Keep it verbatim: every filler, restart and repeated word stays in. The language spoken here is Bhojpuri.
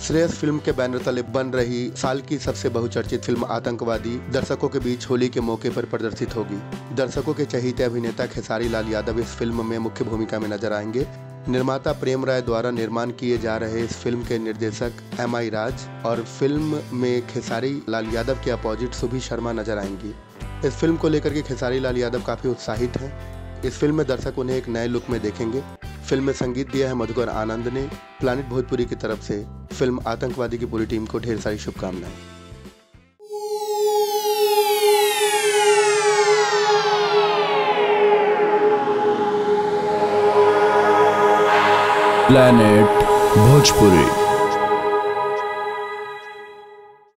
श्रेयस फिल्म के बैनर तले बन रही साल की सबसे बहुचर्चित फिल्म आतंकवादी दर्शकों के बीच होली के मौके पर प्रदर्शित होगी। दर्शकों के चहेते अभिनेता खेसारी लाल यादव इस फिल्म में मुख्य भूमिका में नजर आएंगे। निर्माता प्रेम राय द्वारा निर्माण किए जा रहे इस फिल्म के निर्देशक एम आई राज और फिल्म में खेसारी लाल यादव के अपोजिट सुभी शर्मा नजर आएंगी। इस फिल्म को लेकर के खेसारी लाल यादव काफी उत्साहित हैं। इस फिल्म में दर्शक उन्हें एक नए लुक में देखेंगे। फिल्म में संगीत दिया है मधुकर आनंद ने। प्लानिट भोजपुरी की तरफ से फिल्म आतंकवादी की पूरी टीम को ढेर सारी शुभकामनाएं। प्लानिट भोजपुरी।